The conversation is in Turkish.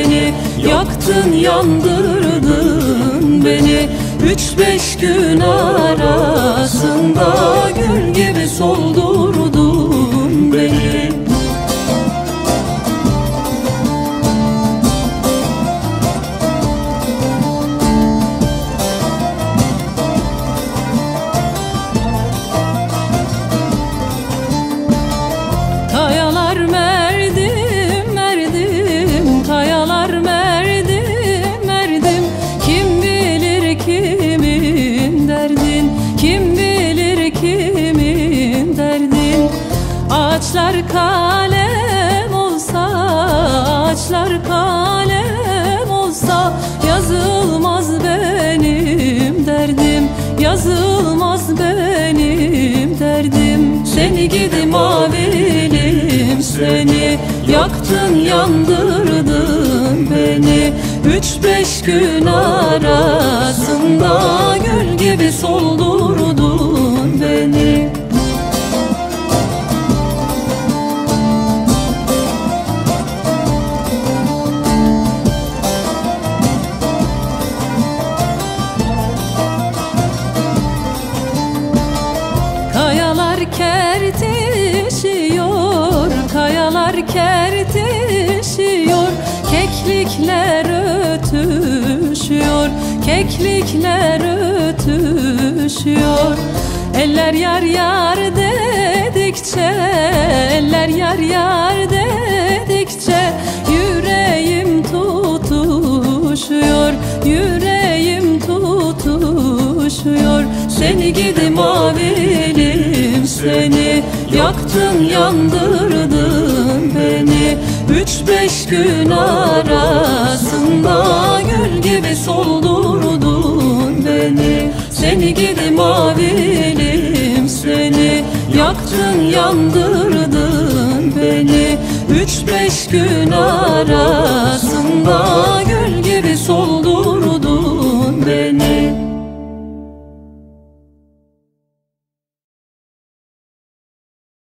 seni. Yaktın yandırdın beni. 3-5 gün arasında gül gibi soldurdun beni. Kayalar merdim, merdim, kayalar merdim, merdim. Kim bilir kimin derdin, kim bilir kimin derdin. Ağaçlar kalem olsa, ağaçlar kalem olsa, yazılmaz benim derdim, yazılmaz benim derdim. Seni gidi mavilim seni, yaktın yandırdın beni. 3-5 gün arasında gül gibi soldurdun beni. Kayalar kertişiyor, kayalar kertişiyor. Keklikler ötüşüyor, keklikler ötüşüyor. Eller yar yar dedikçe, eller yar yar dedikçe, yüreğim tutuşuyor, yüreğim tutuşuyor. Seni gidi mavilim seni, yaktın yandırdın beni. 3-5 gün arasında gül gibi soldurdun beni. Seni gidi mavilim seni, yaktın yandırdın beni. 3-5 gün arasında